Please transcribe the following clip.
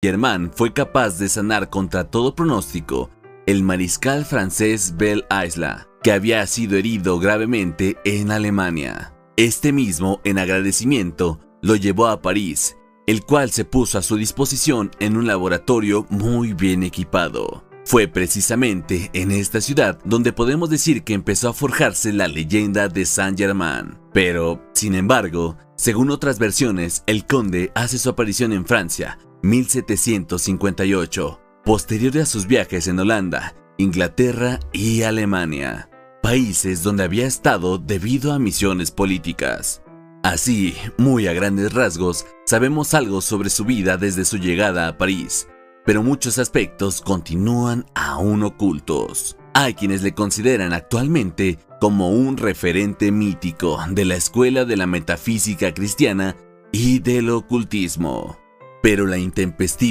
Saint-Germain fue capaz de sanar contra todo pronóstico el mariscal francés Belle Isle, que había sido herido gravemente en Alemania. Este mismo, en agradecimiento, lo llevó a París, el cual se puso a su disposición en un laboratorio muy bien equipado. Fue precisamente en esta ciudad donde podemos decir que empezó a forjarse la leyenda de Saint-Germain. Pero, sin embargo, según otras versiones, el conde hace su aparición en Francia, 1758, posterior a sus viajes en Holanda, Inglaterra y Alemania, países donde había estado debido a misiones políticas. Así, muy a grandes rasgos, sabemos algo sobre su vida desde su llegada a París, pero muchos aspectos continúan aún ocultos. Hay quienes le consideran actualmente como un referente mítico de la escuela de la metafísica cristiana y del ocultismo. Pero la intempestiva